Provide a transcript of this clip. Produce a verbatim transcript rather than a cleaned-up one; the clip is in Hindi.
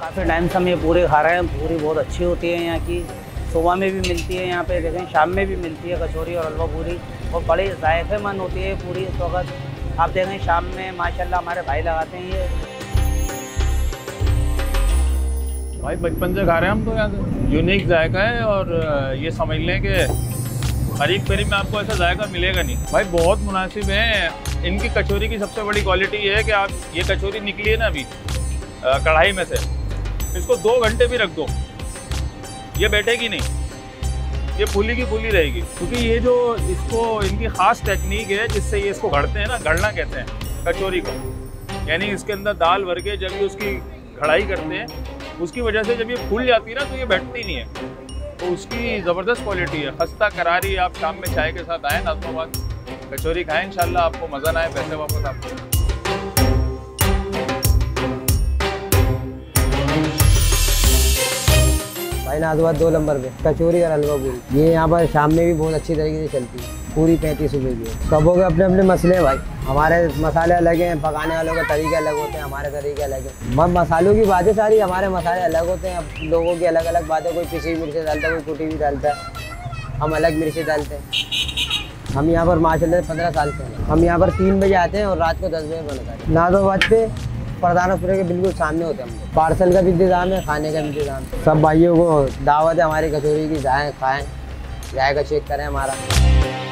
काफ़ी टाइम से हम ये पूरी खा रहे हैं। पूरी बहुत अच्छी होती है यहाँ की, सुबह में भी मिलती है यहाँ पे, देखें शाम में भी मिलती है कचौरी और हलवा पूरी, और बड़ी जायकेमंद होती है पूरी। इस वक्त आप देखें शाम में माशाल्लाह हमारे भाई लगाते हैं ये। भाई बचपन से खा रहे हैं हम तो यहाँ से, यूनिक जायका है। और ये समझ लें कि करीब करीब में आपको ऐसा जायका मिलेगा नहीं। भाई बहुत मुनासिब है। इनकी कचौरी की सबसे बड़ी क्वालिटी ये है कि आप ये कचौरी निकली है ना अभी कढ़ाई में से, इसको दो घंटे भी रख दो ये बैठेगी नहीं, ये फूली की फूली रहेगी। क्योंकि ये जो इसको इनकी ख़ास टेक्निक है जिससे ये इसको घड़ते हैं ना, घड़ना कहते हैं कचौरी को, यानी इसके अंदर दाल भर के जब ये उसकी कढ़ाई करते हैं, उसकी वजह से जब ये फूल जाती है ना तो ये बैठती नहीं है। तो उसकी ज़बरदस्त क्वालिटी है, खस्ता करारी। आप शाम में चाय के साथ आएँ नाज़माबाद, कचौरी खाएँ, इंशाल्लाह आपको मज़ा ना आए, पैसे वापस आपको। भाई नाज़माबाद दो नंबर पे कचौरी और हलवा पूरी, ये यहाँ पर शाम में भी बहुत अच्छी तरीके से चलती है। पूरी पैंतीस रुपये की है। सबों के अपने अपने मसले हैं भाई। हमारे मसाले अलग हैं, पकाने वालों के तरीके अलग होते हैं, हमारे तरीके अलग हैं। मसालों की बातें सारी, हमारे मसाले अलग होते हैं। अब लोगों की अलग अलग बातें, कोई पिसी मिर्ची डालता है, कोई कुटी भी डालता है, हम अलग मिर्ची डालते हैं। हम यहाँ पर माशाल्लाह पंद्रह साल से हैं। हम यहाँ पर तीन बजे आते हैं और रात को दस बजे बंद करते हैं। नाज़माबाद पे प्रधानपुरे के बिल्कुल सामने होते हैं हम। पार्सल का भी इंतज़ाम है, खाने का भी इंतज़ाम है। सब भाइयों को दावत है हमारी कचौरी की, जाएँ खाएँ, जाएगा चेक करें हमारा।